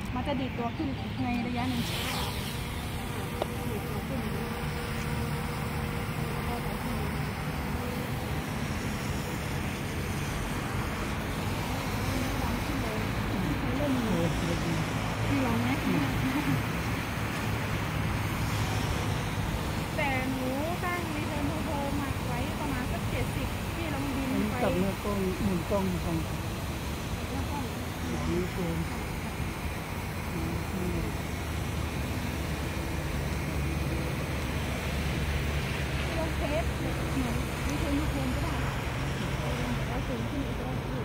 มันจะดีดตัวขึ้นในระยะหนึ่งพี่ลองไหมแต่หนูตั้งรีเทิร์นโทรมาไว้ประมาณสัก70พี่ลองบินไปจับเนื้อกล้องหมุนกล้องอยู่ตรงนี้โฟมลองเทสเหมือนรีเทิร์นโทรก็ได้แล้วสูงขึ้นอีกก็สูง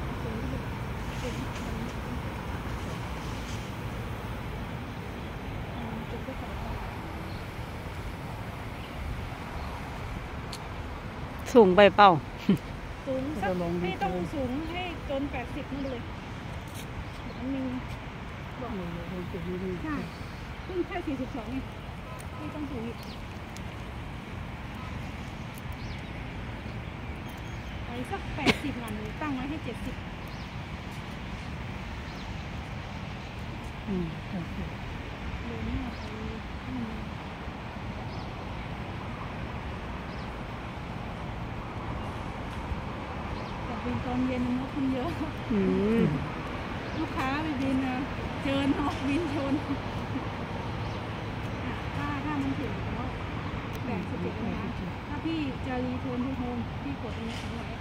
สูงไปเปล่าสูงสักไม่ต้องสูงให้จน80นั่นเลยมันมีบอกใช่เพิ่งแค่42นี่ไม่ต้องสูงอีกไปสัก80มันตั้งไว้ให้70เลยนี่บินตอนเย็นนกมันเยอะลูกค้าไปบินนะเจอนกบินชนถ้ามันถึงแล้ว87นะถ้าพี่จะรีเทิร์นทูโฮมพี่กดตรงนี้เอาไว้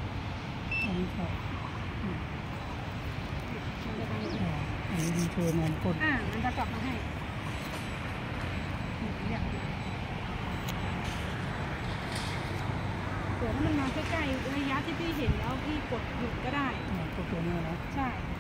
มันจะทำอันนี้รีเทิร์นมันกดมันจะกลับมาให้เดี๋ยวถ้ามันมาใกล้ๆระยะที่พี่เห็นแล้วพี่กดหยุดก็ได้กดตัวนี้นะใช่